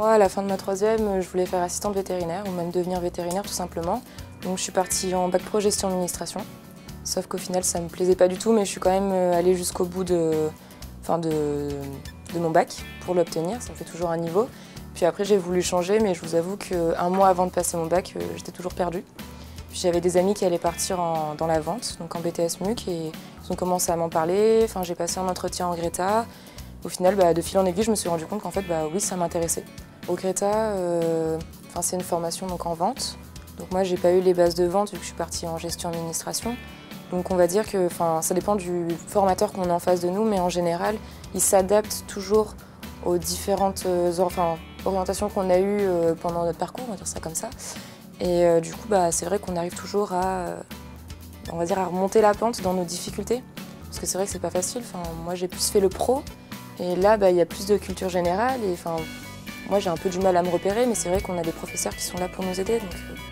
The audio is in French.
Moi, à la fin de ma troisième, je voulais faire assistante vétérinaire ou même devenir vétérinaire tout simplement. Donc je suis partie en bac pro gestion administration. Sauf qu'au final, ça ne me plaisait pas du tout, mais je suis quand même allée jusqu'au bout de mon bac pour l'obtenir. Ça me fait toujours un niveau. Puis après, j'ai voulu changer, mais je vous avoue qu'un mois avant de passer mon bac, j'étais toujours perdue. Puis j'avais des amis qui allaient partir dans la vente, donc en BTS MUC, et ils ont commencé à m'en parler. Enfin, j'ai passé un entretien en Greta. Au final, de fil en aiguille, je me suis rendu compte qu'en fait, oui, ça m'intéressait. Au Greta, c'est une formation donc, en vente. Donc moi, j'ai pas eu les bases de vente vu que je suis partie en gestion administration. Donc on va dire que ça dépend du formateur qu'on a en face de nous, mais en général, il s'adapte toujours aux différentes orientations qu'on a eues pendant notre parcours, on va dire ça comme ça. Et du coup, c'est vrai qu'on arrive toujours à remonter la pente dans nos difficultés. Parce que c'est vrai que c'est pas facile. Moi, j'ai plus fait le pro. Et là, il y a plus de culture générale. Et moi, j'ai un peu du mal à me repérer, mais c'est vrai qu'on a des professeurs qui sont là pour nous aider. Donc,